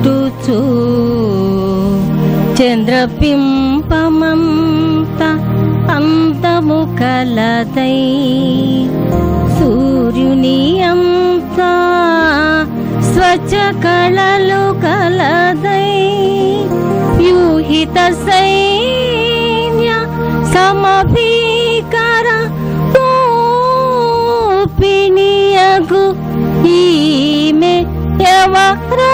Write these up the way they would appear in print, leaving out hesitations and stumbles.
పుట్టుచు చంద్రబింబమంత అందము కలదై సూర్యుని అంత స్వచ్ఛ కళలు కలదై వ్యూహిత సైన్య సమభీకర రూపిణియగు ఈమె ఎవరో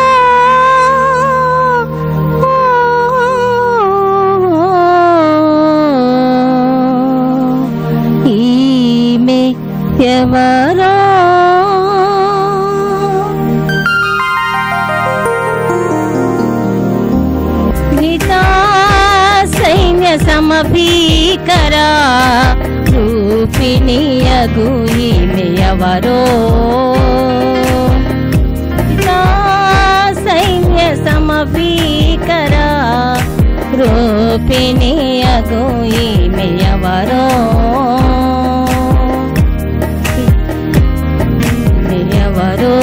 ఈమె ఎవరో సైన్య సమభీకర రూపిణియగు ఈమె ఎవరో సైన్య సమభీకర రూపిణియగు ఈమె ఎవరో ఎవరో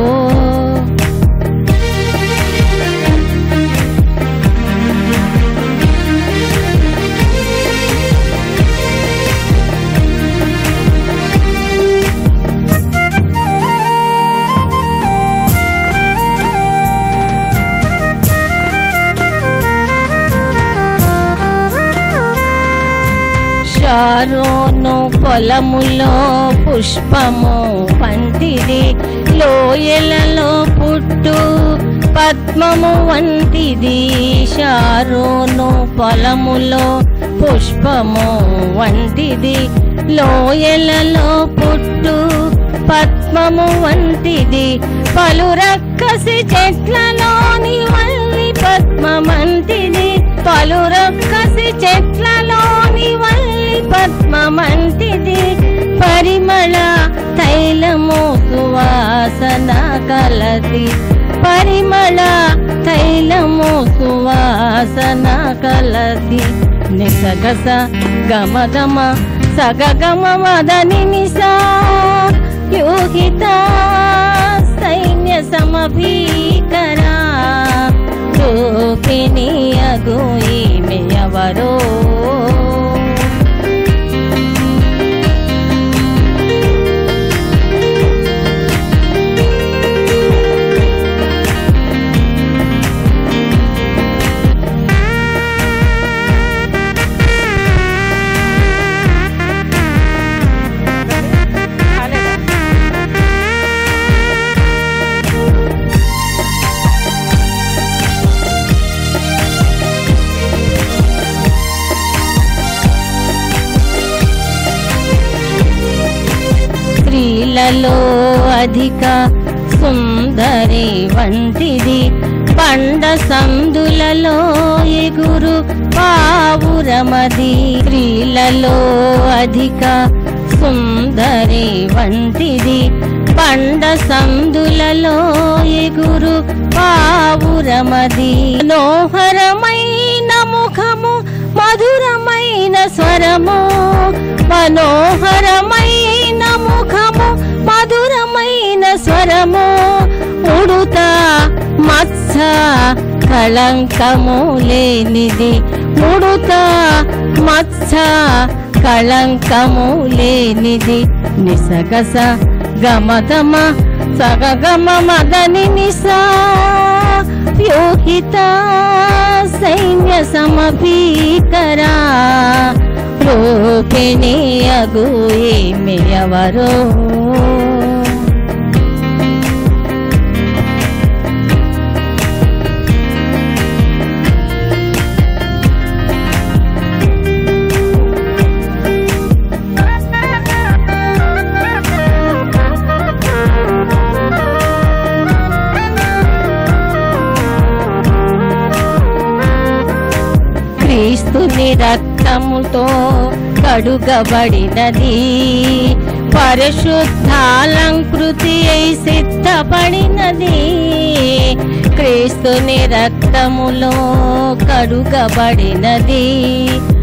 షారోను పొలములో పుష్పము వంటిది లోయలలో పుట్టు పద్మము వంటిది షారోను పొలములో పుష్పము వంటిది లోయలలో పుట్టు పద్మము వంటిది పలు రక్కసి చెట్లలోని వల్లి పద్మమంటిది పలు రక్కసి చెట్లలోని వల్లి పద్మమంటిది పరిమళ తైలము సువాసన కలది పరిమళ తైలము సువాసన కలది నిసగస గమ గమ సగగమ మదని నిసా యోగిత సైన్య సమభీకర రూపిణియగు ఈమె ఎవరో స్త్రీలలో అధిక సుందరి వంటిది పండ సందులలో ఎగురు పావురమది స్త్రీలలో అధిక సుందరి వంటిది పండ సందులలో ఎగురు పావురమది మనోహరమైన ముఖము మధురమైన స్వరము మనోహరమైన ముఖము మధురమైన స్వరము ఉడుత మత్స కళంకము లేనిది ఉడుత మత్స కళంకము లేనిది నిసగస గమగమ సగగమ మదని నిసా వ్యూహిత సైన్య సమభీకర రూపిణియగు ఈమె ఎవరో క్రీస్తుని రక్తముతో కడుగబడినది పరిశుద్ధాలంకృతి అయి సిద్ధపడినది క్రీస్తుని రక్తములో కడుగబడినది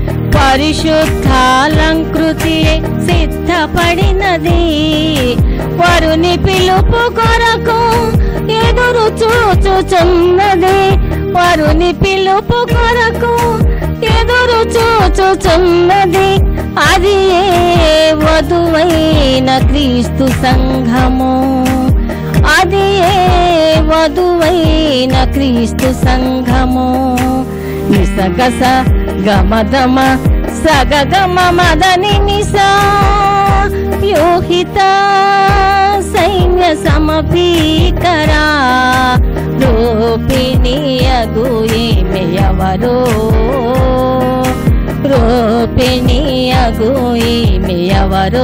పరిశుద్ధాలంకృతి సిద్ధపడినది వరుని పిలుపు కొరకు ఎదురు చూచుచున్నది. వరుని పిలుపు కొరకు ఎదురు చూచుచున్నది. అది ఏ వధువైన క్రీస్తు సంఘము. అది ఏ వధువైన క్రీస్తు సంఘము. నిసగస గమదమ సగగమ మదని నిసా వ్యూహిత సైన్య సమభీకరా రూపిణియగు ఈమెయవరో. రూపిణియగు ఈమెయవరో.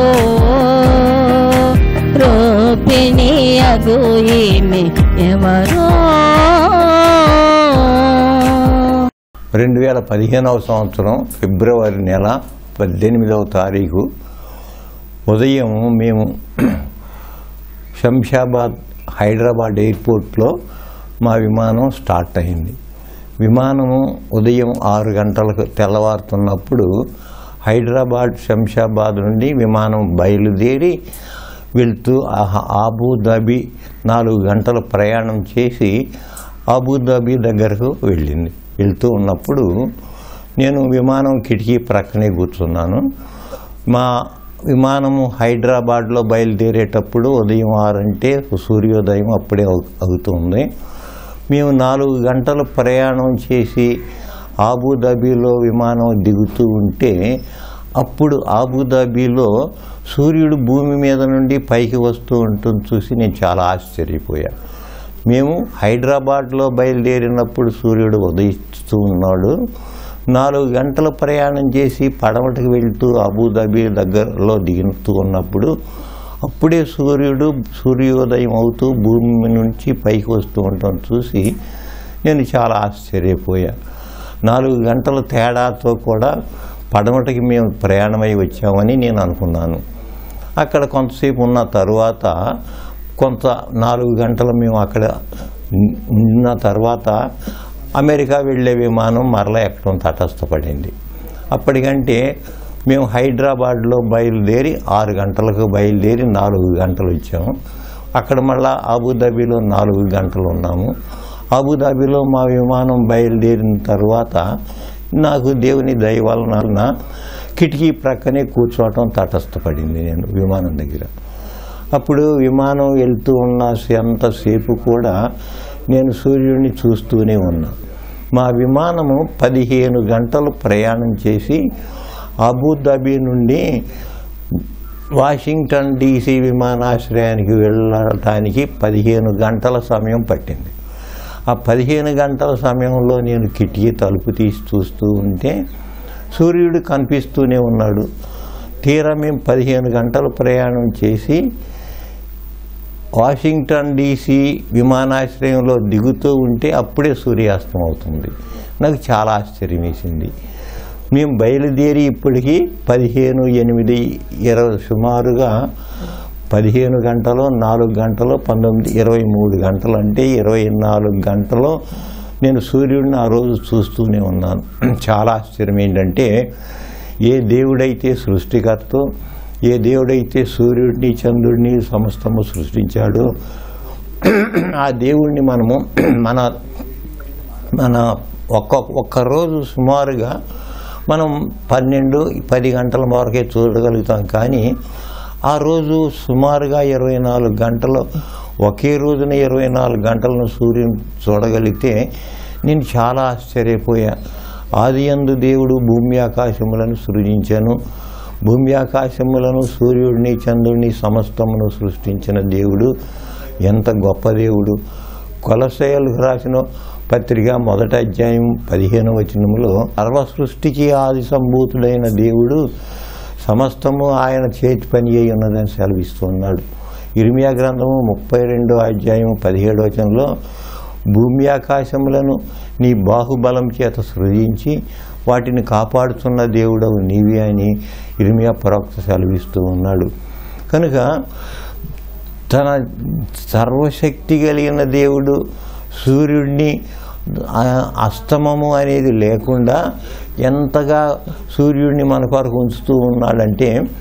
రూపిణియగు ఈమెయవరో. 2015వ సంవత్సరం ఫిబ్రవరి నెల 18వ తారీఖు ఉదయం మేము శంషాబాద్ హైదరాబాద్ ఎయిర్పోర్ట్లో మా విమానం స్టార్ట్ అయింది. విమానము ఉదయం 6 గంటలకు తెల్లవారుతున్నప్పుడు హైదరాబాద్ శంషాబాద్ నుండి విమానం బయలుదేరి వెళ్తూ అబుదాబి 4 గంటల ప్రయాణం చేసి అబుదాబి దగ్గరకు వెళ్ళింది. వెళ్తూ ఉన్నప్పుడు నేను విమానం కిటికీ ప్రక్కనే కూర్చున్నాను. మా విమానము హైదరాబాద్లో బయలుదేరేటప్పుడు ఉదయం 6 అంటే సూర్యోదయం అప్పుడే అవుతుంది. మేము 4 గంటల ప్రయాణం చేసి అబుదాబిలో విమానం దిగుతూ ఉంటే అప్పుడు అబుదాబిలో సూర్యుడు భూమి మీద నుండి పైకి వస్తూ ఉంటుంది చూసి నేను చాలా ఆశ్చర్యపోయాను. మేము హైదరాబాద్లో బయలుదేరినప్పుడు సూర్యుడు ఉదయిస్తూ ఉన్నాడు. 4 గంటల ప్రయాణం చేసి పడమటికి వెళ్తూ అబుదాబి దగ్గరలో దిగుతూ ఉన్నప్పుడు అప్పుడే సూర్యోదయం అవుతూ భూమి నుంచి పైకి వస్తూ ఉండటం చూసి నేను చాలా ఆశ్చర్యపోయా. 4 గంటల తేడాతో కూడా పడమటికి మేము ప్రయాణమై వచ్చామని నేను అనుకున్నాను. అక్కడ కొంతసేపు ఉన్న తరువాత 4 గంటలు మేము అక్కడ ఉన్న తర్వాత అమెరికా వెళ్ళే విమానం మరలా ఎక్కడం తటస్థపడింది. అప్పటికంటే మేము హైదరాబాద్లో బయలుదేరి 6 గంటలకు బయలుదేరి 4 గంటలు వచ్చాము. అక్కడ మళ్ళా అబుదాబిలో 4 గంటలు ఉన్నాము. అబుదాబిలో మా విమానం బయలుదేరిన తర్వాత నాకు దేవుని దయ వలన కిటికీ ప్రక్కనే కూర్చోవటం తటస్థపడింది నేను విమానం దగ్గర. అప్పుడు విమానం వెళ్తూ ఉన్న అంతసేపు కూడా నేను సూర్యుడిని చూస్తూనే ఉన్నా. మా విమానము 15 గంటలు ప్రయాణం చేసి అబుదాబి నుండి వాషింగ్టన్ DC విమానాశ్రయానికి వెళ్ళడానికి 15 గంటల సమయం పట్టింది. ఆ 15 గంటల సమయంలో నేను కిటికీ తలుపు తీసి చూస్తూ ఉంటే సూర్యుడు కనిపిస్తూనే ఉన్నాడు. తీరా మేము 15 గంటల ప్రయాణం చేసి వాషింగ్టన్ DC విమానాశ్రయంలో దిగుతూ ఉంటే అప్పుడే సూర్యాస్తం అవుతుంది. నాకు చాలా ఆశ్చర్యం వేసింది. మేము బయలుదేరి ఇప్పటికీ 15:08 సుమారుగా 15 గంటలు 4 గంటలు 19 23 గంటలు అంటే 24 గంటలు నేను సూర్యుడిని ఆ రోజు చూస్తూనే ఉన్నాను. చాలా ఆశ్చర్యం ఏంటంటే ఏ దేవుడైతే సృష్టికర్తో ఏ దేవుడైతే సూర్యుడిని చంద్రుడిని సమస్తము సృష్టించాడో ఆ దేవుడిని మనము మన ఒక్కరోజు సుమారుగా మనం 10 గంటల వరకే చూడగలుగుతాం. కానీ ఆ రోజు సుమారుగా 24 గంటలు ఒకే రోజున 24 గంటలను సూర్యుని చూడగలిగితే నేను చాలా ఆశ్చర్యపోయా. ఆదియందు దేవుడు భూమి ఆకాశములను సృజించాను. భూమి ఆకాశములను సూర్యుడిని చంద్రుడిని సమస్తమును సృష్టించిన దేవుడు ఎంత గొప్ప దేవుడు. కొలస్సీయులకు రాసిన పత్రిక 1వ అధ్యాయం 15వ వచనములో సర్వ సృష్టికి ఆది సంభూతుడైన దేవుడు సమస్తము ఆయన చేతి పని అయి ఉన్నదని సెలవిస్తున్నాడు. ఇర్మియా గ్రంథము 32వ అధ్యాయం 17వ వచనంలో భూమి ఆకాశములను నీ బాహుబలం చేత సృజించి వాటిని కాపాడుతున్న దేవుడవు నీవే అని ఇర్మియా ప్రవక్త సెలవిస్తూ ఉన్నాడు. కనుక తన సర్వశక్తి కలిగిన దేవుడు సూర్యుడిని అస్తమము అనేది లేకుండా ఎంతగా సూర్యుడిని మన కొరకు ఉంచుతూ ఉన్నాడంటే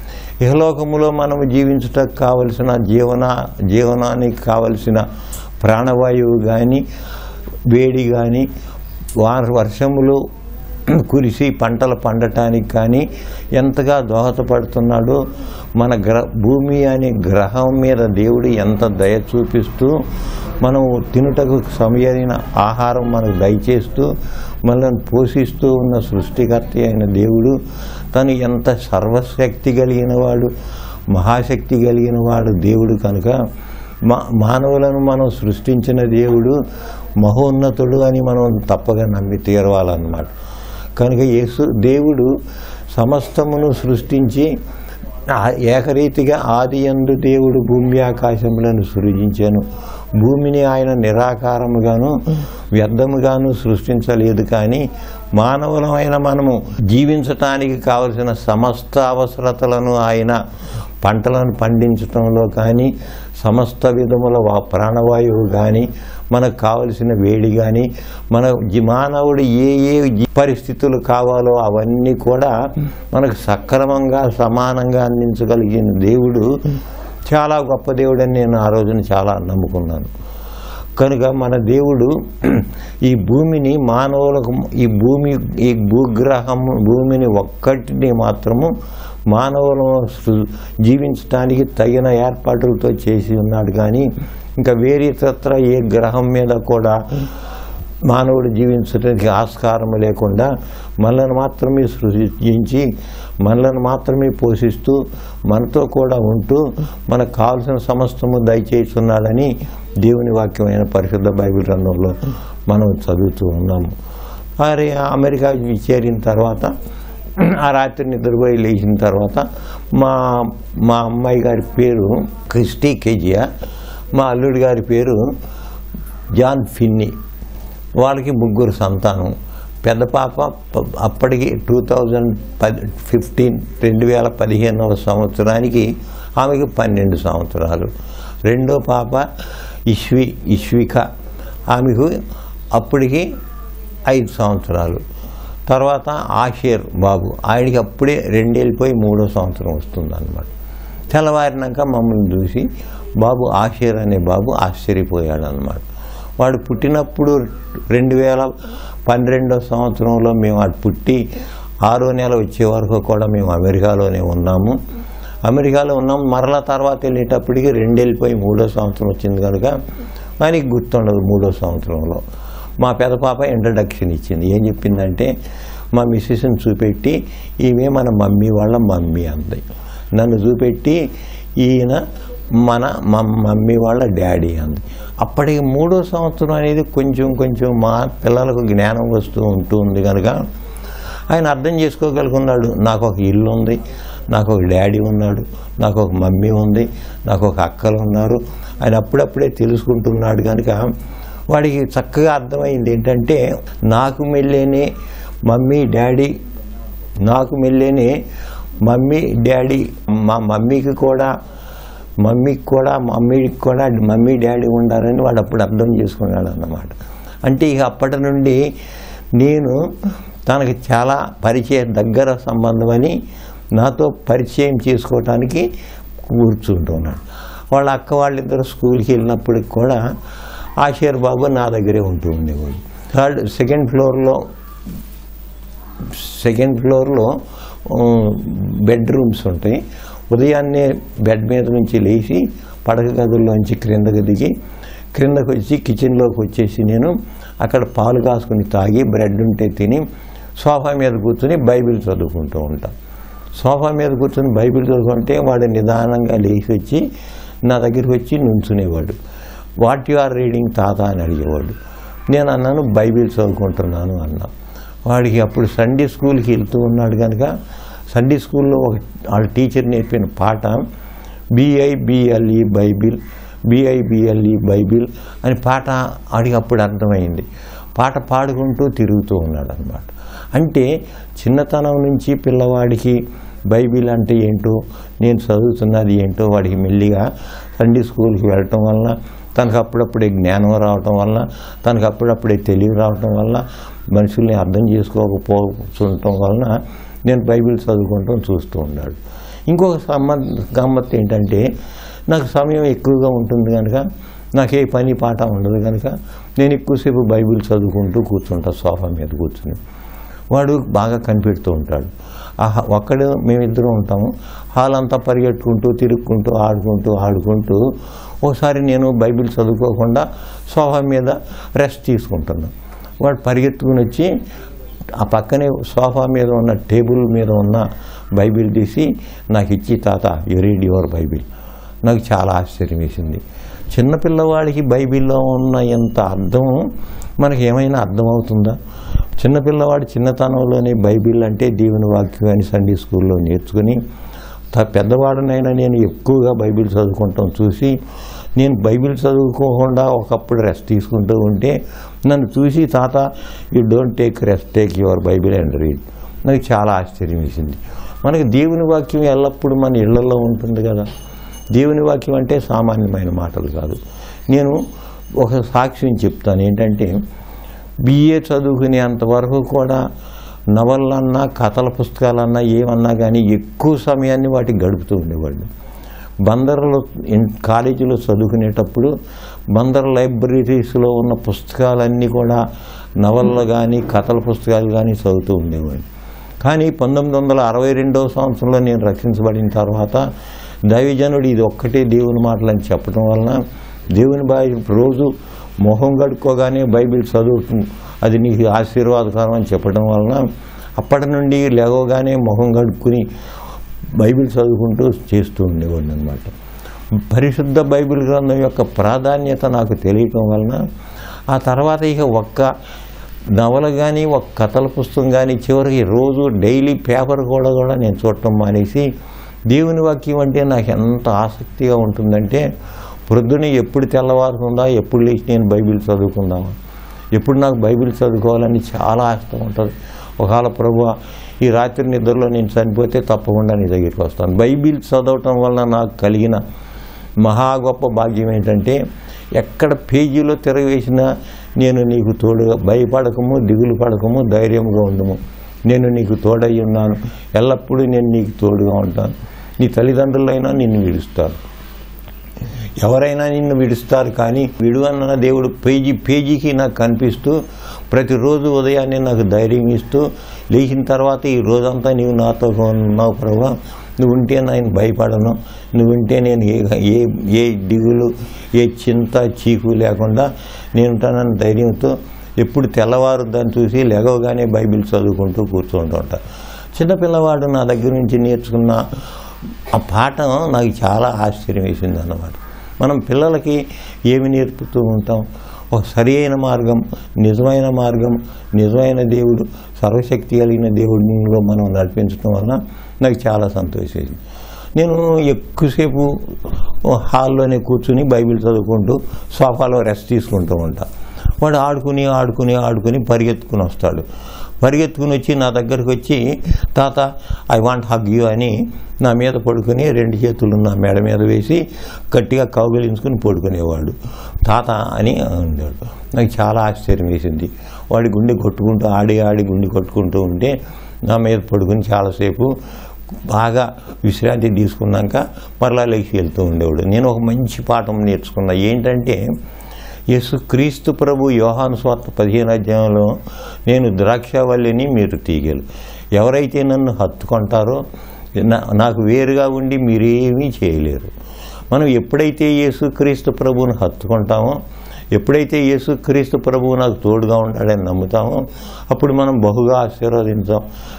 ఇహలోకములో మనం జీవించటకు కావలసిన జీవనానికి కావలసిన ప్రాణవాయువు కానీ, వేడి కానీ, వర్షములు కురిసి పంటలు పండటానికి కానీ ఎంతగా దోహదపడుతున్నాడో, మన భూమి అనే గ్రహం మీద దేవుడు ఎంత దయ చూపిస్తూ మనం తినుటకు సమయైన ఆహారం మనకు దయచేస్తూ మనల్ని పోషిస్తూ ఉన్న సృష్టికర్త అయిన దేవుడు తను ఎంత సర్వశక్తి కలిగిన వాడు, మహాశక్తి కలిగిన వాడు దేవుడు కనుక మానవులను మనం సృష్టించిన దేవుడు మహోన్నతుడు అని మనం తప్పగా నమ్మి తీరవాలన్నమాట. కనుక దేవుడు సమస్తమును సృష్టించి ఏకరీతిగా ఆదియందు దేవుడు భూమి ఆకాశములను సృజించాను. భూమిని ఆయన నిరాకారముగాను వ్యర్థముగాను సృష్టించలేదు. కానీ మానవులమైన మనము జీవించటానికి కావలసిన సమస్త అవసరతలను ఆయన పంటలను పండించటంలో కానీ, సమస్త విధముల ప్రాణవాయువు కానీ, మనకు కావలసిన వేడి కానీ, మన మానవుడు ఏ పరిస్థితులు కావాలో అవన్నీ కూడా మనకు సక్రమంగా సమానంగా అందించగలిగిన దేవుడు చాలా గొప్ప దేవుడని నేను ఆ రోజున చాలా నమ్ముకున్నాను. కనుక మన దేవుడు ఈ భూమిని మానవులకు ఈ భూమిని ఒక్కటిని మాత్రము మానవులు జీవించడానికి తగిన ఏర్పాట్లతో చేసి ఉన్నాడు. కానీ ఇంకా వేరే ఇతరత్ర ఏ గ్రహం మీద కూడా మానవుడు జీవించడానికి ఆస్కారం లేకుండా మనల్ని మాత్రమే సృష్టించి మనల్ని మాత్రమే పోషిస్తూ మనతో కూడా ఉంటూ మనకు కావాల్సిన సమస్తము దయచేస్తున్నాడని దేవుని వాక్యమైన పరిశుద్ధ బైబిల్ గ్రంథంలో మనం చదువుతూ ఉన్నాము. మరి అమెరికా చేరిన తర్వాత ఆ రాత్రి నిద్రపోయి లేచిన తర్వాత మా అమ్మాయి గారి పేరు క్రిస్టీ కేజియా, మా అల్లుడి గారి పేరు జాన్ ఫిన్నీ. వాళ్ళకి 3 సంతానం. పెద్ద పాప అప్పటికి 2015వ సంవత్సరానికి ఆమెకి 12 సంవత్సరాలు. రెండో పాప ఇష్విక, ఆమెకు అప్పటికి 5 సంవత్సరాలు. తర్వాత ఆషేర్ బాబు, ఆయనకి అప్పుడే 2 వెళ్ళిపోయి 3వ సంవత్సరం వస్తుందన్నమాట. తెల్లవారినాక మమ్మల్ని చూసి బాబు ఆషేర్ అనే బాబు ఆశ్చర్యపోయాడు అన్నమాట. వాడు పుట్టినప్పుడు 2012వ సంవత్సరంలో మేము వాడు పుట్టి 6వ నెల వచ్చే వరకు కూడా మేము అమెరికాలోనే ఉన్నాము. మరలా తర్వాత వెళ్ళేటప్పటికి 2 వెళ్ళిపోయి 3వ సంవత్సరం వచ్చింది కనుక ఆయనకి గుర్తుండదు. 3వ సంవత్సరంలో మా పెద్ద పాప ఇంట్రడక్షన్ ఇచ్చింది. ఏం చెప్పిందంటే, మా మిస్సెస్ని చూపెట్టి ఈమె మన మమ్మీ వాళ్ళ మమ్మీ అంది. నన్ను చూపెట్టి ఈయన మన మమ్మీ వాళ్ళ డాడీ అంది. అప్పటికి 3వ సంవత్సరం అనేది కొంచెం మా పిల్లలకు జ్ఞానం వస్తూ ఉంటుంది కనుక ఆయన అర్థం చేసుకోగలుగున్నాడు. నాకు ఒక ఇల్లు ఉంది, నాకు ఒక డాడీ ఉన్నాడు, నాకు ఒక మమ్మీ ఉంది, నాకు ఒక అక్కలు ఉన్నారు. ఆయన అప్పుడప్పుడే తెలుసుకుంటున్నాడు కనుక వాడికి చక్కగా అర్థమైంది ఏంటంటే, నాకు మెల్లేనే మమ్మీ డాడీ మా మమ్మీకి కూడా మమ్మీ డాడీ ఉండాలని వాడు అప్పుడు అర్థం చేసుకున్నాడు అన్నమాట. అంటే ఇక అప్పటి నుండి నేను తనకి చాలా దగ్గర సంబంధం అని నాతో పరిచయం చేసుకోవటానికి కూర్చుంటున్నాడు. వాళ్ళ అక్క వాళ్ళిద్దరు స్కూల్కి వెళ్ళినప్పటికి కూడా ఆషేర్ బాబు నా దగ్గరే ఉంటూ ఉండేవాడు. సెకండ్ ఫ్లోర్లో బెడ్రూమ్స్ ఉంటాయి. ఉదయాన్నే బెడ్ మీద నుంచి లేచి పడక గదుల్లోంచి కిందకు వచ్చి కిచెన్లోకి వచ్చేసి నేను అక్కడ పాలు కాసుకుని తాగి బ్రెడ్ ఉంటే తిని సోఫా మీద కూర్చొని బైబిల్ చదువుకుంటూ ఉంటాను. సోఫా మీద కూర్చొని బైబిల్ చదువుకుంటే వాడు నిదానంగా లేచి వచ్చి నా దగ్గరికి వచ్చి నుంచునేవాడు. వాట్ యు ఆర్ రీడింగ్ తాత అని అడిగేవాడు. నేను అన్నాను బైబిల్ చదువుకుంటున్నాను అన్నా. వాడికి అప్పుడు సండే స్కూల్కి వెళ్తూ ఉన్నాడు కనుక సండే స్కూల్లో వాళ్ళ టీచర్ నేర్పిన పాట BIBLE బైబిల్ అని పాట ఆడికి అప్పుడు అర్థమైంది. పాట పాడుకుంటూ తిరుగుతూ ఉన్నాడు అన్నమాట. అంటే చిన్నతనం నుంచి పిల్లవాడికి బైబిల్ అంటే ఏంటో, నేను చదువుతున్నది ఏంటో వాడికి మెల్లిగా సండే స్కూల్కి వెళ్ళటం వలన, తనకు అప్పుడప్పుడే జ్ఞానం రావటం వలన, తనకు అప్పుడప్పుడే తెలివి రావటం వలన, మనుషుల్ని అర్థం చేసుకోకపోతుండటం వలన నేను బైబిల్ చదువుకుంటాం చూస్తూ ఉన్నాడు. ఇంకొక గమ్మత్తు ఏంటంటే నాకు సమయం ఎక్కువగా ఉంటుంది కనుక నాకే పని పాట ఉండదు కనుక నేను ఎక్కువసేపు బైబిల్ చదువుకుంటూ కూర్చుంటా సోఫా మీద కూర్చుని. వాడు బాగా కనిపెడుతూ ఉంటాడు. ఒక్కడే మేమిద్దరం ఉంటాము. హాల్ అంతా పరిగెట్టుకుంటూ తిరుక్కుంటూ ఆడుకుంటూ ఒకసారి నేను బైబిల్ చదువుకోకుండా సోఫా మీద రెస్ట్ తీసుకుంటున్నాను. వాడు పరిగెత్తుకుని వచ్చి ఆ పక్కనే సోఫా మీద ఉన్న టేబుల్ మీద ఉన్న బైబిల్ తీసి నాకు ఇచ్చి, తాత యు రీడ్ యువర్ బైబిల్. నాకు చాలా ఆశ్చర్యం వేసింది. చిన్నపిల్లవాడికి బైబిల్లో ఉన్న ఎంత అర్థం మనకి ఏమైనా అర్థమవుతుందా? చిన్నపిల్లవాడు చిన్నతనంలోనే బైబిల్ అంటే దేవుని వాక్యం అని సండే స్కూల్లో నేర్చుకుని పెద్దవాడినైనా నేను ఎక్కువగా బైబిల్ చదువుకుంటాం చూసి నేను బైబిల్ చదువుకోకుండా ఒకప్పుడు రెస్ట్ తీసుకుంటూ ఉంటే నన్ను చూసి, తాత you don't take rest, take your Bible and read. నాకు చాలా ఆశ్చర్యం వేసింది. మనకి దేవుని వాక్యం ఎల్లప్పుడూ మన ఇళ్లలో ఉంటుంది కదా. దేవుని వాక్యం అంటే సామాన్యమైన మాటలు కాదు. నేను ఒక సాక్ష్యం చెప్తాను. ఏంటంటే బిఏ చదువుకునేంతవరకు కూడా నవలన్నా కథల పుస్తకాలన్నా ఏమన్నా కానీ ఎక్కువ సమయాన్ని వాటికి గడుపుతూ ఉండేవాళ్ళు. బందర్లో కాలేజీలో చదువుకునేటప్పుడు బందర్ లైబ్రరీస్లో ఉన్న పుస్తకాలన్నీ కూడా నవలలు కానీ కథల పుస్తకాలు కానీ చదువుతూ ఉండేవాళ్ళు. కానీ 1962వ సంవత్సరంలో నేను రక్షించబడిన తర్వాత దైవజనుడు ఇది ఒక్కటే దేవుని మాటలని చెప్పడం వలన దేవుని రోజు మొహం కడుక్కోగానే బైబిల్ చదువు, అది నీకు ఆశీర్వాదకరం అని చెప్పడం వలన అప్పటి నుండి లేవగానే మొహం కడుక్కుని బైబిల్ చదువుకుంటూ చేస్తూ ఉండేవాడిని అనమాట. పరిశుద్ధ బైబిల్ గ్రంథం యొక్క ప్రాధాన్యత నాకు తెలియటం వలన ఆ తర్వాత ఇక ఒక్క నవల కానీ ఒక కథల పుస్తకం కానీ చివరికి రోజు డైలీ పేపర్ కూడా నేను చూడటం మానేసి దేవుని వాక్యం అంటే నాకు ఎంత ఆసక్తిగా ఉంటుందంటే ప్రొద్దున ఎప్పుడు తెల్లవారుతుందా, ఎప్పుడు లేచి నేను బైబిల్ చదువుకుందామా, ఎప్పుడు నాకు బైబిల్ చదువుకోవాలని చాలా ఆశ ఉంటుంది. ఒకవేళ ప్రభువా ఈ రాత్రి నిద్రలో నేను చనిపోతే తప్పకుండా నీ దగ్గరికి వస్తాను. బైబిల్ చదవటం వలన నాకు కలిగిన మహా గొప్ప భాగ్యం ఏంటంటే ఎక్కడ పేజీలో తిరగవేసినా నేను నీకు తోడుగా, భయపడకము, దిగులు పడకము, ధైర్యంగా ఉండము, నేను నీకు తోడై ఉన్నాను, ఎల్లప్పుడూ నేను నీకు తోడుగా ఉంటాను. నీ తల్లిదండ్రులైనా నిన్ను విడుస్తారు, ఎవరైనా నిన్ను విడుస్తారు, కానీ విడువన్న దేవుడు పేజీకి నాకు కనిపిస్తూ ప్రతిరోజు ఉదయాన్నే నాకు ధైర్యం ఇస్తూ లేచిన తర్వాత ఈ రోజంతా నీవు నాతో ఉన్నావు ప్రభువా, నువ్వు ఉంటే నేను భయపడను, నువ్వు ఉంటే నేను ఏ దిగులు ఏ చింత చీకు లేకుండా నేను ఉంటానని ధైర్యంతో ఎప్పుడు తెల్లవారు దాన్ని చూసి లేవగానే బైబిల్ చదువుకుంటూ కూర్చుంటూ ఉంటా. చిన్నపిల్లవాడు నా దగ్గర నుంచి నేర్చుకున్న ఆ పాఠం నాకు చాలా ఆశ్చర్యం వేసింది అన్నమాట. మనం పిల్లలకి ఏమి నేర్పుతూ ఉంటాం? ఒక సరైన మార్గం, నిజమైన మార్గం, నిజమైన దేవుడు, సర్వశక్తి కలిగిన దేవుడిలో మనం నడిపించడం వలన నాకు చాలా సంతోషించింది. నేను ఎక్కువసేపు హాల్లోనే కూర్చుని బైబిల్ చదువుకుంటూ సోఫాలో రెస్ట్ తీసుకుంటూ ఉంటా. వాడు ఆడుకుని పరిగెత్తుకుని వస్తాడు. పరిగెత్తుకుని వచ్చి నా దగ్గరికి వచ్చి, తాత ఐ వాంట్ హగ్ యూ అని నా మీద పడుకుని 2 చేతులు నా మెడ మీద వేసి గట్టిగా కౌగిలించుకుని పడుకునేవాడు. తాత అని ఉండేవాడు. నాకు చాలా ఆశ్చర్యం వేసింది. వాడి గుండె కొట్టుకుంటూ ఆడి గుండె కొట్టుకుంటూ ఉంటే నా మీద పడుకుని చాలాసేపు బాగా విశ్రాంతి తీసుకున్నాక మరలా లేచి వెళ్తూ ఉండేవాడు. నేను ఒక మంచి పాఠం నేర్చుకున్నా. ఏంటంటే యేసుక్రీస్తు ప్రభు యోహాను సువార్త 15వ అధ్యాయంలో నేను ద్రాక్షవల్లిని మీరు తీగలు, ఎవరైతే నన్ను హత్తుకుంటారో నాకు వేరుగా ఉండి మీరేమీ చేయలేరు. మనం ఎప్పుడైతే యేసుక్రీస్తు ప్రభువును హత్తుకుంటామో, ఎప్పుడైతే యేసుక్రీస్తు ప్రభువు నాకు తోడుగా ఉంటాడని నమ్ముతామో అప్పుడు మనం బహుగా ఆశీర్వదించాం.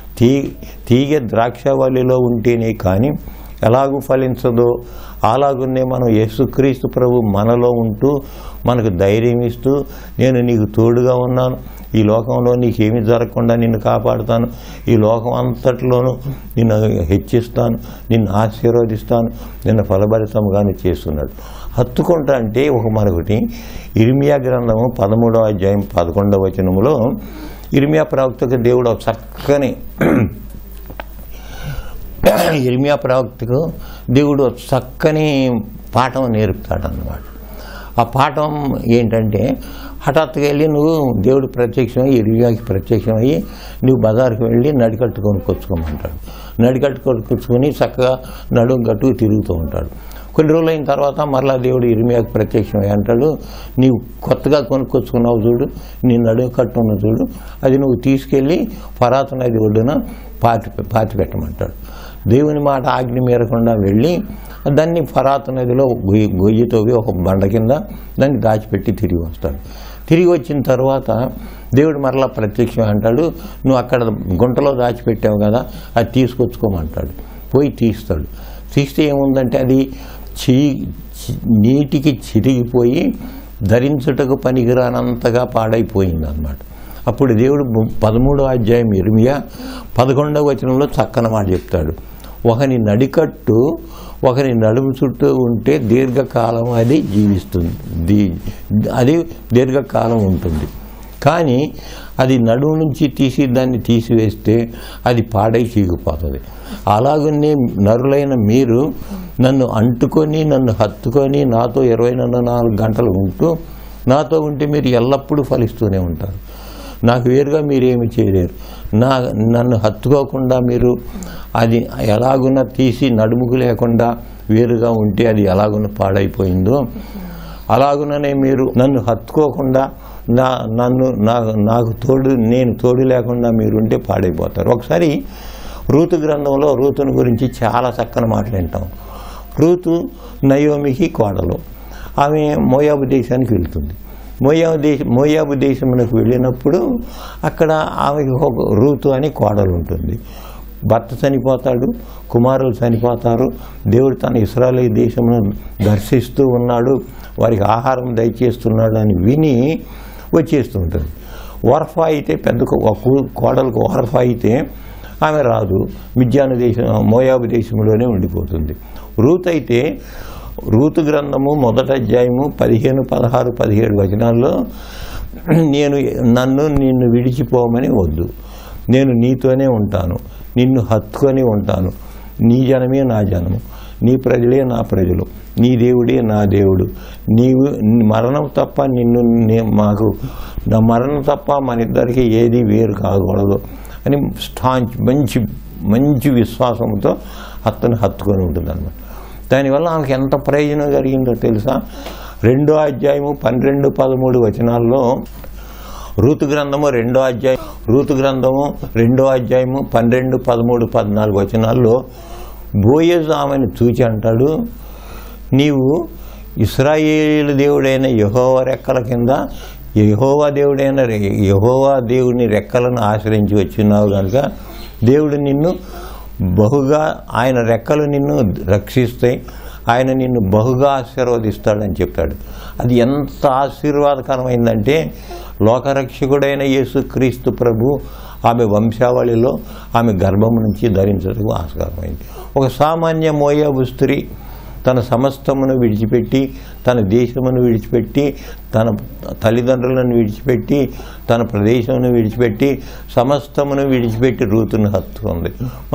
తీగ ద్రాక్షవల్లిలో ఉంటేనే కానీ ఎలాగూ ఫలించదో అలాగున్నే మనం యేసుక్రీస్తు ప్రభు మనలో ఉంటూ మనకు ధైర్యం ఇస్తూ, నేను నీకు తోడుగా ఉన్నాను, ఈ లోకంలో నీకేమీ జరగకుండా నిన్ను కాపాడుతాను, ఈ లోకం అంతట్లోనూ నిన్ను హెచ్చిస్తాను, నిన్ను ఆశీర్వదిస్తాను, నిన్ను ఫలభరితంగాను చేస్తున్నాడు. హత్తుకుంటా అంటే మనొకటి ఇర్మియా గ్రంథము 13వ అధ్యాయం 11వ వచనములో ఇర్మియా ప్రవక్తకు దేవుడు చక్కని ఇర్మియా ప్రవక్తకు దేవుడు చక్కని పాఠం నేర్పుతాడన్నమాట. ఆ పాఠం ఏంటంటే హఠాత్తుగా వెళ్ళి నువ్వు దేవుడు ప్రత్యక్షమై ఇర్మియాకి ప్రత్యక్షమయ్యి నువ్వు బజార్కి వెళ్ళి నడికట్టు కొనుక్కొచ్చుకోమంటాడు. నడికట్టు కొనుక్కొచ్చుకొని చక్కగా నడుము గట్టుకు తిరుగుతూ ఉంటాడు. కొన్ని రోజులు అయిన తర్వాత మరలా దేవుడు ఇర్మియాకి ప్రత్యక్షమై అంటాడు, నీవు కొత్తగా కొనుక్కొచ్చుకున్నావు చూడు, నీ నడుము కట్టు ఉన్న చూడు, అది నువ్వు తీసుకెళ్ళి ఫరాతు నది ఒడ్డున పాతి పెట్టమంటాడు. దేవుని మాట ఆజ్ఞ మీరకుండా వెళ్ళి దాన్ని ఫరాతు నదిలో గొయ్యి తవ్వి ఒక బండ కింద దాన్ని దాచిపెట్టి తిరిగి వస్తాడు. తిరిగి వచ్చిన తర్వాత దేవుడు మరలా ప్రత్యక్షం అంటాడు, నువ్వు అక్కడ గుంటలో దాచిపెట్టావు కదా, అది తీసుకొచ్చుకోమంటాడు. పోయి తీస్తాడు. తీస్తే ఏముందంటే అది నీటికి చిరిగిపోయి ధరించుటకు పనికిరానంతగా పాడైపోయింది అన్నమాట. అప్పుడు దేవుడు 13వ అధ్యాయం ఇర్మియా 11వ వచనంలో చక్కని మాట చెప్తాడు, ఒకని నడికట్టు ఒకరి నడుము చుట్టూ ఉంటే దీర్ఘకాలం అది జీవిస్తుంది, అది దీర్ఘకాలం ఉంటుంది. కానీ అది నడుము నుంచి తీసి దాన్ని తీసివేస్తే అది పాడై చీగిపోతుంది. అలాగనే నరులైన మీరు నన్ను అంటుకొని నన్ను హత్తుకొని నాతో 24 గంటలు ఉంటూ నాతో ఉంటే మీరు ఎల్లప్పుడూ ఫలిస్తూనే ఉంటారు. నాకు వేరుగా మీరేమి చేయలేరు. నన్ను హత్తుకోకుండా మీరు అది ఎలాగున్నా తీసి నడుముకు లేకుండా వేరుగా ఉంటే అది ఎలాగున్నా పాడైపోయిందో అలాగుననే మీరు నన్ను హత్తుకోకుండా నాకు నేను తోడు లేకుండా మీరు ఉంటే పాడైపోతారు. ఒకసారి రూతు గ్రంథంలో రూతుని గురించి చాలా చక్కని మాటలు వింటాం. రూతు నయోమికి కోడలు. ఆమె మోయాబు దేశానికి వెళ్తుంది. మోయాబు దేశమునకు వెళ్ళినప్పుడు అక్కడ ఆమెకి ఒక రూతు అని కోడలు ఉంటుంది. భర్త చనిపోతాడు, కుమారులు చనిపోతారు. దేవుడు తన ఇశ్రాయేలు దేశమును దర్శిస్తూ ఉన్నాడు, వారికి ఆహారం దయచేస్తున్నాడు అని విని వచ్చేస్తూ ఉంటుంది. ఓర్ఫా అయితే పెద్ద కోడలకు ఓర్ఫా అయితే ఆమె రాదు, మిద్యాను దేశం మోయాబు దేశంలోనే ఉండిపోతుంది. రూత్ అయితే రూతు గ్రంథము 1వ అధ్యాయము 15, 16, 17 వచనాల్లో నిన్ను విడిచిపోమని వద్దు, నేను నీతోనే ఉంటాను, నిన్ను హత్తుకొని ఉంటాను, నీ జనమే నా జనము, నీ ప్రజలే నా ప్రజలు, నీ దేవుడే నా దేవుడు, నీవు మరణం తప్ప నా మరణం తప్ప మన ఇద్దరికి ఏది వేరు కాకూడదు అని మంచి విశ్వాసంతో అతను హత్తుకొని ఉంటుంది అన్నమాట. దానివల్ల ఆమెకు ఎంత ప్రయోజనం కలిగిందో తెలుసా? 2వ అధ్యాయము 12, 13 వచనాల్లో రూతు గ్రంథము 2వ అధ్యాయము 12, 13, 14 వచనాల్లో బోయజు ఆమెను చూచి అంటాడు, నీవు ఇశ్రాయేలు దేవుడైన యెహోవా రెక్కల కింద యెహోవా దేవుని రెక్కలను ఆశ్రయించి వచ్చినావు కనుక దేవుడు నిన్ను బహుగా, ఆయన రెక్కలు నిన్ను రక్షిస్తాయి, ఆయన నిన్ను బహుగా ఆశీర్వదిస్తాడని చెప్పాడు. అది ఎంత ఆశీర్వాదకరమైందంటే లోకరక్షకుడైన యేసుక్రీస్తు ప్రభు ఆమె వంశావళిలో ఆమె గర్భం నుంచి ధరించడానికి ఆస్కారమైంది. ఒక సామాన్య మోయాబు స్త్రీ తన సమస్తమును విడిచిపెట్టి, తన దేశమును విడిచిపెట్టి, తన తల్లిదండ్రులను విడిచిపెట్టి, తన ప్రదేశమును విడిచిపెట్టి, సమస్తమును విడిచిపెట్టి రూతును హత్తుకుంది.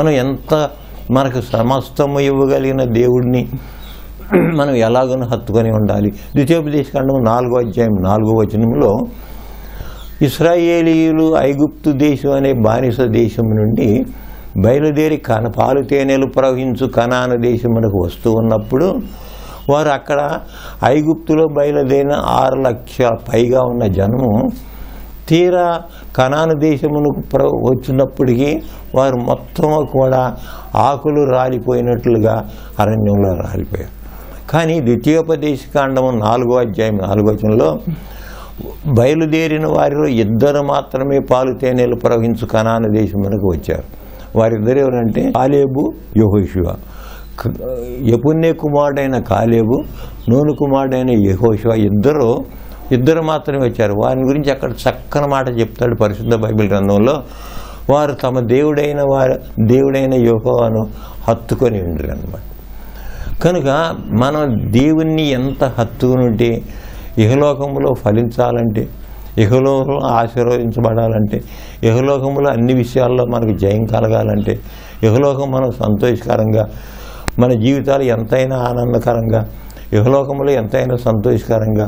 మనకు సమస్తము ఇవ్వగలిగిన దేవుడిని మనం ఎలాగో హత్తుకొని ఉండాలి. ద్వితీయోపదేశకాండము 4వ అధ్యాయం 4వ వచనంలో ఇశ్రాయేలీయులు ఐగుప్తు దేశం అనే బానిస దేశం నుండి బయలుదేరి పాలు తేనెలు ప్రవహించు కనాను దేశమునకు వస్తూ ఉన్నప్పుడు వారు అక్కడ ఐగుప్తులో బయలుదేరిన 6 లక్షల పైగా ఉన్న జనము తీరా కనాను దేశమునకు వచ్చినప్పటికీ వారు మొత్తము కూడా ఆకులు రాలిపోయినట్లుగా అరణ్యంలో రాలిపోయారు. కానీ ద్వితీయోపదేశకాండము 4వ అధ్యాయం 4వ వచనంలో బయలుదేరిన వారిలో 2 మాత్రమే పాలు తేనెలు ప్రవహించు కనాను దేశమునకు వచ్చారు. వారిద్దరు ఎవరంటే కాలేబు, యెహోషువ. యెఫున్నె కుమారుడైన కాలేబు, నూను కుమారుడైన యెహోషువ ఇద్దరు మాత్రమే వచ్చారు. వారి గురించి అక్కడ చక్కని మాట చెప్తాడు పరిశుద్ధ బైబిల్ గ్రంథంలో. వారు తమ దేవుడైన యెహోవాను హత్తుకొని ఉండరు అన్నమాట. కనుక మనం దేవుణ్ణి ఎంత హత్తుకుని ఉంటే, ఇహలోకములో ఫలించాలంటే, ఇహలోకంలో ఆశీర్వదించబడాలంటే, ఇహలోకంలో అన్ని విషయాల్లో మనకు జయం కలగాలంటే, ఇహలోకం మనకు సంతోషకరంగా, మన జీవితాలు ఎంతైనా ఆనందకరంగా, ఇహలోకంలో ఎంతైనా సంతోషకరంగా,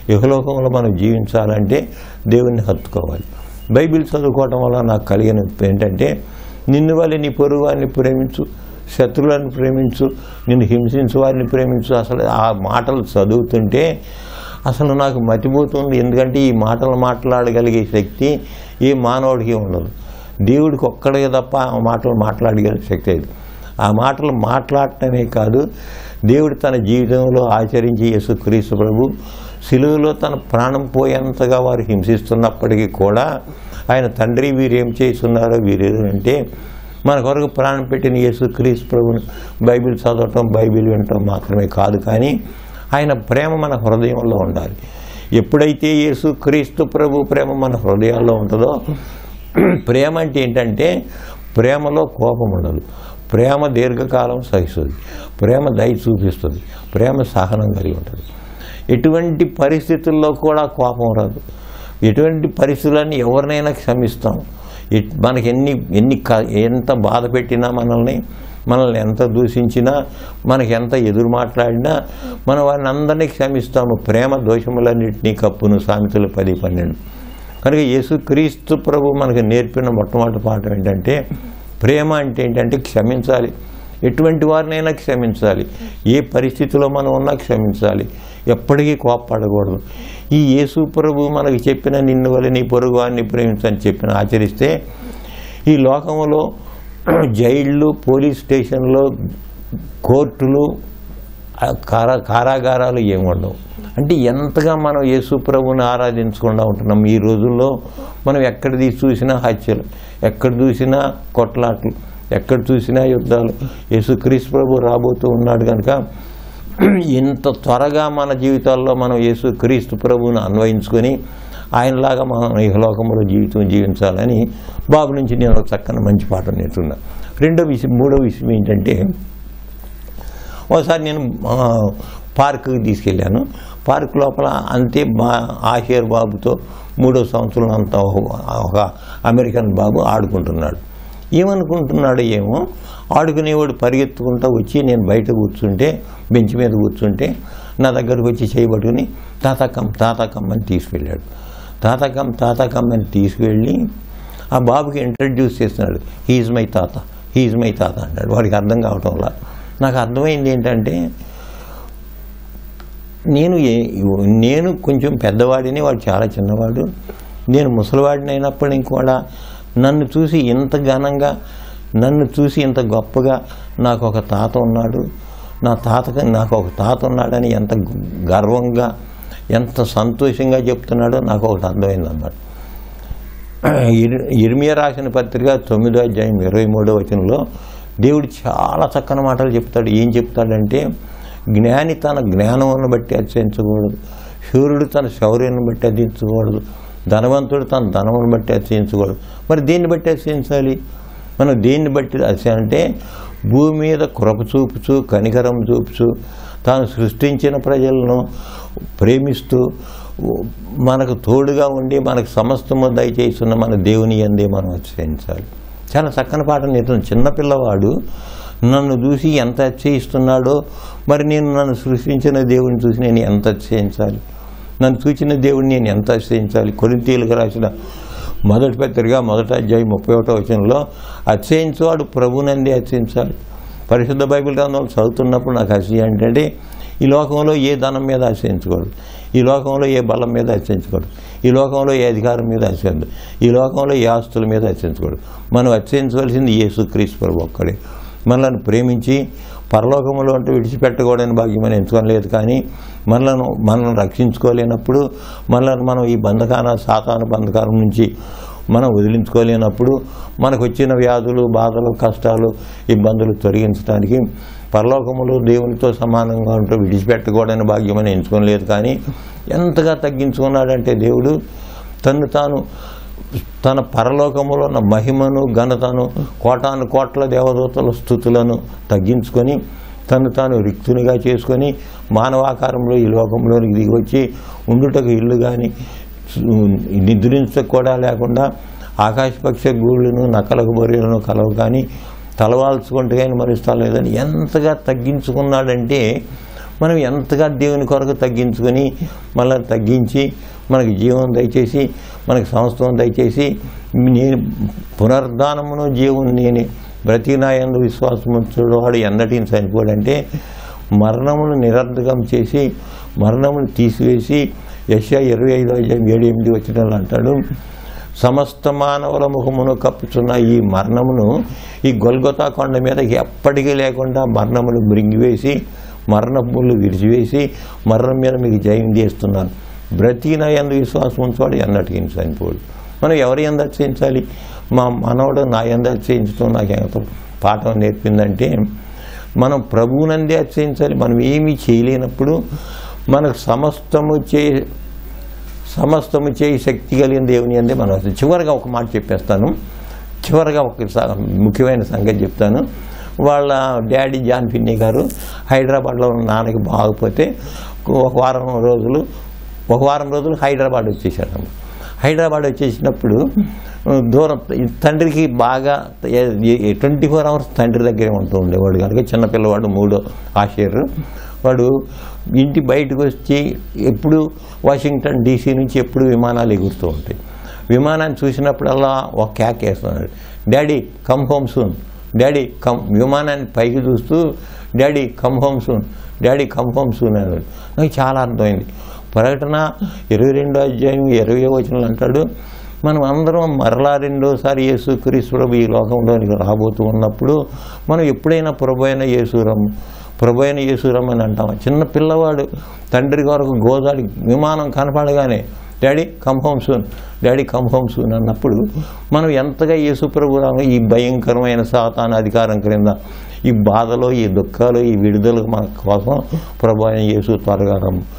ఇహలోకంలో మనం జీవించాలంటే దేవుణ్ణి హత్తుకోవాలి. బైబిల్ చదువుకోవటం వల్ల నాకు కలిగిన ఏంటంటే, నిన్ను వల్ల నీ పొరుగు వారిని ప్రేమించు, శత్రువులను ప్రేమించు, నిన్ను హింసించు వారిని ప్రేమించు. అసలు ఆ మాటలు చదువుతుంటే అసలు నాకు మతిపోతుంది. ఎందుకంటే ఈ మాటలు మాట్లాడగలిగే శక్తి ఏ మానవుడికి ఉండదు. దేవుడికి ఒక్కడికి తప్ప ఆ మాటలు మాట్లాడగలిగే శక్తి లేదు. ఆ మాటలు మాట్లాడటమే కాదు, దేవుడు తన జీవితంలో ఆచరించి యేసుక్రీస్తు ప్రభు సిలువలో తన ప్రాణం పోయేంతగా వారు హింసిస్తున్నప్పటికీ కూడా ఆయన తండ్రి వీరేం చేస్తున్నారో వీరేంటే మన కొరకు ప్రాణం పెట్టిన యేసుక్రీస్తు ప్రభుని బైబిల్ చదవటం, బైబిల్ వినటం మాత్రమే కాదు, కానీ ఆయన ప్రేమ మన హృదయంలో ఉండాలి. ఎప్పుడైతే యేసుక్రీస్తు ప్రభు ప్రేమ మన హృదయాల్లో ఉంటుందో, ప్రేమ అంటే ఏంటంటే ప్రేమలో కోపం ఉండదు, ప్రేమ దీర్ఘకాలం సహిస్తుంది, ప్రేమ దయ చూపిస్తుంది, ప్రేమ సహనం కలిగి ఉంటుంది. ఎటువంటి పరిస్థితుల్లో కూడా కోపం రాదు. ఎటువంటి పరిస్థితులన్నీ ఎవరినైనా క్షమిస్తాం. మనకి ఎంత బాధ పెట్టినా మనల్ని ఎంత దూషించినా, మనకి ఎంత ఎదురు మాట్లాడినా మనం వారిని అందరినీ క్షమిస్తాము. ప్రేమ దోషములన్నింటినీ కప్పును, సామెతలు 10:12. కనుక యేసుక్రీస్తు ప్రభు మనకు నేర్పిన మొట్టమొదటి పాఠం ఏంటంటే, ప్రేమ అంటే ఏంటంటే క్షమించాలి. ఎటువంటి వారినైనా క్షమించాలి. ఏ పరిస్థితిలో మనం ఉన్నా క్షమించాలి. ఎప్పటికీ కోప్పడకూడదు. ఈ యేసు ప్రభు మనకు చెప్పిన నిన్ను వల్ల నీ పొరుగు వారిని ప్రేమించని చెప్పిన ఆచరిస్తే ఈ లోకంలో జైళ్ళు, పోలీస్ స్టేషన్లు, కోర్టులు, కారాగారాలు ఏముండవు. అంటే ఎంతగా మనం యేసు ప్రభుని ఆరాధించకుండా ఉంటున్నాం. ఈ రోజుల్లో మనం ఎక్కడ చూసినా హత్యలు, ఎక్కడ చూసినా కొట్లాట్లు, ఎక్కడ చూసినా యుద్ధాలు. యేసుక్రీస్తు ప్రభు రాబోతూ ఉన్నాడు కనుక ఇంత త్వరగా మన జీవితాల్లో మనం యేసుక్రీస్తు ప్రభువును అన్వయించుకొని ఆయనలాగా మనం ఇహలోకంలో జీవించాలని బాబు నుంచి నేను చక్కని మంచి పాఠం నేర్చుకున్నా. మూడో విషయం ఏంటంటే, ఒకసారి నేను పార్కుకి తీసుకెళ్ళాను. పార్క్ లోపల అంతే ఆషేర్ బాబుతో 3వ సంవత్సరం అంతా ఒక అమెరికన్ బాబు ఆడుకుంటున్నాడు. ఏమనుకుంటున్నాడు ఏమో, ఆడుకునేవాడు పరిగెత్తుకుంటూ వచ్చి నేను బయట కూర్చుంటే, బెంచ్ మీద కూర్చుంటే నా దగ్గరకు వచ్చి చేయబట్టుకుని తాతకం అని తీసుకెళ్ళాడు. తాతకం అని తీసుకెళ్ళి ఆ బాబుకి ఇంట్రడ్యూస్ చేస్తున్నాడు. హీజ్ మై తాత అన్నాడు. వాడికి అర్థం కావటం వల్ల నాకు అర్థమైంది ఏంటంటే, నేను కొంచెం పెద్దవాడిని, వాడు చాలా చిన్నవాడు. నేను ముసలివాడిని అయినప్పటికీ కూడా నన్ను చూసి ఇంత ఘనంగా, నన్ను చూసి ఇంత గొప్పగా నాకు ఒక తాత ఉన్నాడు, నాకు ఒక తాత ఉన్నాడని ఎంత గర్వంగా, ఎంత సంతోషంగా చెప్తున్నాడో నాకు ఒకటి అర్థమైందన్నమాట. ఇర్మియా రాసిన పత్రిక 9వ అధ్యాయం 23వ వచనంలో దేవుడు చాలా చక్కని మాటలు చెప్తాడు. ఏం చెప్తాడంటే, జ్ఞాని తన జ్ఞానమును బట్టి అతిశయించకూడదు, శూరుడు తన శౌర్యాన్ని బట్టి అతిశయించకూడదు, ధనవంతుడు తన ధనమును బట్టి అతిశయించకూడదు. మరి దేన్ని బట్టి అతిశయించాలి? మనం దేన్ని బట్టి అంటే భూమి మీద కృప చూపుచు, కనికరం చూపుచు, తాను సృష్టించిన ప్రజలను ప్రేమిస్తూ, మనకు తోడుగా ఉండి మనకు సమస్తము దయచేస్తున్న మన దేవుని యందే మనం అతిశయించాలి. చాలా చక్కని పాఠం నేర్చుకున్నాను. చిన్నపిల్లవాడు నన్ను చూసి ఎంత అతిశయిస్తున్నాడో, మరి నేను నన్ను సృష్టించిన దేవుడిని చూసి నేను ఎంత అతిశయించాలి, నన్ను చూసిన దేవుడిని నేను ఎంత అతిశయించాలి. కొరింథీయులకు రాసిన మొదటి పత్రిక 1వ అధ్యాయం 31వ వచనంలో అతిశయించేవాడు ప్రభునందే అతిశయించాలి. పరిశుద్ధ బైబిల్ గ్రంథంలో చదువుతున్నప్పుడు నాకు అతిశయం ఏంటంటే, ఈ లోకంలో ఏ ధనం మీద అతిశయించకూడదు, ఈ లోకంలో ఏ బలం మీద అతిశయించకూడదు, ఈ లోకంలో ఏ అధికారం మీద అతిశయించదు, ఈ లోకంలో ఏ ఆస్తుల మీద అతిశయించకూడదు. మనం అతిశయించవలసింది యేసుక్రీస్తు ప్రభు ఒక్కడే. మనల్ని ప్రేమించి పరలోకంలో అంటూ విడిచిపెట్టకూడని భాగ్యం మనం ఎంచుకోలేదు. కానీ మనల్ని రక్షించుకోలేనప్పుడు, మనం ఈ సాతాను బంధకారం నుంచి మనం వదిలించుకోలేనప్పుడు, మనకు వచ్చిన వ్యాధులు, బాధలు, కష్టాలు, ఇబ్బందులు తొలగించడానికి పరలోకములో దేవునితో సమానంగా ఉంటూ విడిచిపెట్టకూడని భాగ్యం అని ఎంచుకోలేదు. కానీ ఎంతగా తగ్గించుకున్నాడంటే దేవుడు తన పరలోకములో ఉన్న మహిమను, ఘనతను, కోటాను కోట్ల దేవదూతల స్తుతులను తగ్గించుకొని తాను రిక్తునిగా చేసుకొని మానవాకారంలో ఈ లోకంలోనికి దిగి వచ్చి ఉండుటకు ఇల్లు కానీ, నిద్రించకు కూడా లేకుండా ఆకాశపక్ష గూళ్ళను, నక్కలకు బొరియలను కలవు కానీ తలవాల్చుకుంటే కానీ మరుస్తా లేదని ఎంతగా తగ్గించుకున్నాడంటే, మనం ఎంతగా దేవుని కొరకు తగ్గించుకొని మళ్ళీ తగ్గించి మనకి జీవం దయచేసి మనకి సంస్థం దయచేసి నేను పునరుద్ధానమును జీవుని నేను బ్రతికినాయందు విశ్వాసం ఉంచువాడు ఎన్నటిని చనిపోడంటే మరణమును నిరర్ధకం చేసి మరణమును తీసివేసి యెషయా 25:7-8 వచనాలు అంటాడు, సమస్త మానవుల ముఖమును కప్పుచున్న ఈ మరణమును ఈ గొల్గొతా కొండ మీద ఎప్పటికీ లేకుండా మరణమును మృంగివేసి మరణములు విడిచివేసి మరణం మీద మీకు జయం చేస్తున్నాను. బ్రతికిన యందు విశ్వాసం ఉంచువాడు ఎన్నటికీ చనిపోడు. మనం ఎవరి యందు అతిశయించాలి? మా మనవడు నా యందు అతిశయించడం నాకు ఎంత పాఠం నేర్పిందంటే, మనం ప్రభువునందే అతిశయించాలి. మనం ఏమీ చేయలేనప్పుడు మనకు సమస్తము చేయి శక్తి కలిగిన దేవుని అందే మనం. చివరిగా ఒక మాట చెప్పేస్తాను, చివరిగా ఒక ముఖ్యమైన సంగతి చెప్తాను. వాళ్ళ డాడీ జాన్ ఫిన్నీ గారు హైదరాబాద్లో ఉన్న నాన్నకి బాగపోతే ఒక వారం రోజులు హైదరాబాద్ వచ్చేసాడు. హైదరాబాద్ వచ్చేసినప్పుడు దూరం తండ్రికి బాగా 24 hours తండ్రి దగ్గరే ఉంటూ ఉండేవాడు కనుక చిన్నపిల్లవాడు 3వ ఆషేరు వాడు ఇంటి బయటకు వచ్చి ఎప్పుడు వాషింగ్టన్ DC నుంచి ఎప్పుడు విమానాలు ఎగురుతూ ఉంటాయి. విమానాన్ని చూసినప్పుడల్లా ఒక క్యాక్ వేస్తున్నాడు, daddy come home soon, daddy come. విమానాన్ని పైకి చూస్తూ daddy come home soon, daddy come home soon అన్నాడు. నాకు చాలా అర్థమైంది. ప్రకటన 22:20 వచనాలు అంటాడు, మనం అందరం మరలా రెండోసారి యేసుక్రీస్తు ప్రభు ఈ లోకంలోనికి రాబోతూ ఉన్నప్పుడు మనం ఎప్పుడైనా ప్రభు అయిన యేసురమ్ అని అంటాం. చిన్న పిల్లవాడు తండ్రి కొరకు గోదాడి విమానం కనపడగానే daddy come home soon, daddy come home soon అన్నప్పుడు మనం ఎంతగా యేసు ప్రభు ఈ భయంకరమైన సాతాను అధికారం క్రింద ఈ బాధలో ఈ దుఃఖాలు ఈ విడుదల మన కోసం ప్రభు అయిన యేసు త్వరగా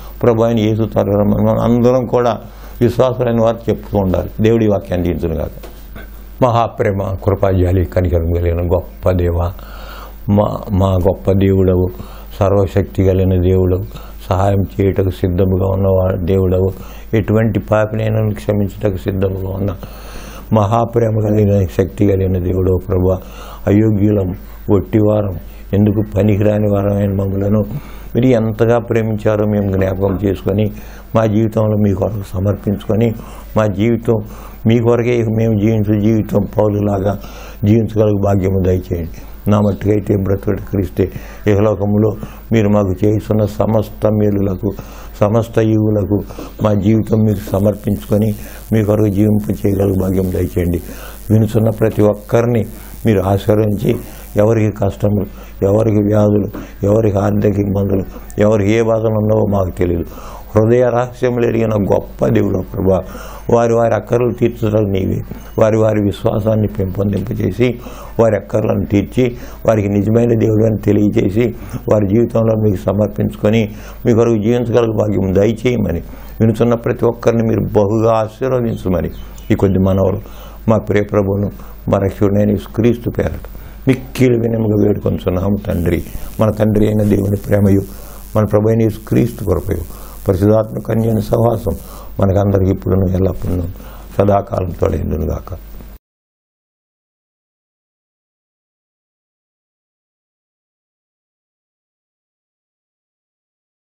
మనం అందరం కూడా విశ్వాసులైన వారు చెప్తూ ఉండాలి. దేవుడి వాక్యాన్ని దించునుగాక. మహాప్రేమ కృపాజాలి కనికరం కలిగిన గొప్ప దేవ, మా గొప్ప దేవుడవు, సర్వశక్తి కలిగిన దేవుడవు, సహాయం చేయటకు సిద్ధముగా ఉన్నవాడు దేవుడవు, ఎటువంటి పాపినైనా క్షమించటకు సిద్ధముగా ఉన్న మహాప్రేమ కలిగిన శక్తి కలిగిన దేవుడవు ప్రభు. అయోగ్యులం, ఒట్టివారం, ఎందుకు పనికిరాని వారమైన మమ్మలను మీరు ఎంతగా ప్రేమించారో మేము జ్ఞాపకం చేసుకొని మా జీవితంలో మీ కొరకు సమర్పించుకొని మా జీవితం మీ కొరకే మేము జీవితం పౌలులాగా జీవించగలిగే భాగ్యము దయచేయండి. నా మట్టుకైతే బ్రతుకు క్రీస్తే ఇహలోకములో మీరు మాకు చేస్తున్న సమస్త మేలులకు సమస్త ఈవులకు మా జీవితం మీకు సమర్పించుకొని మీ కొరకు జీవింపు చేయగలిగే భాగ్యం దయచేయండి. వినుచున్న ప్రతి ఒక్కరిని మీరు ఆశీర్వదించి ఎవరికి కష్టములు, ఎవరికి వ్యాధులు, ఎవరికి ఆర్థిక ఇబ్బందులు, ఎవరికి ఏ బాధలు ఉన్నావో మాకు తెలియదు. హృదయ రహస్యములు ఎరిగిన గొప్ప దేవుడు ప్రభా. వారి అక్కర్లు తీర్చడం నీవే. వారి విశ్వాసాన్ని పెంపొందింపచేసి వారి అక్కర్లను తీర్చి వారికి నిజమైన దేవుడు అని తెలియచేసి వారి జీవితంలో మీకు సమర్పించుకొని మీ కొరకు జీవించగలిగే భాగ్యం దయచేయమని వినుచున్న ప్రతి ఒక్కరిని మీరు బహుగా ఆశీర్వదించమని ఈ కొద్ది మనవలు మా ప్రియ ప్రభువును మా రక్షకుడైన క్రీస్తు పేరట మిక్కిలి వినముగా వేడుకొంచున్నాము తండ్రి. మన తండ్రి అయిన దేవుని ప్రేమయు మన ప్రభు అయిన క్రీస్తు కృపయు పరిశుద్ధాత్మ కన్యని సహవాసం మనకందరికీ ఇప్పుడును ఎల్లప్పుడూ సదాకాలం తోడైండును గాక.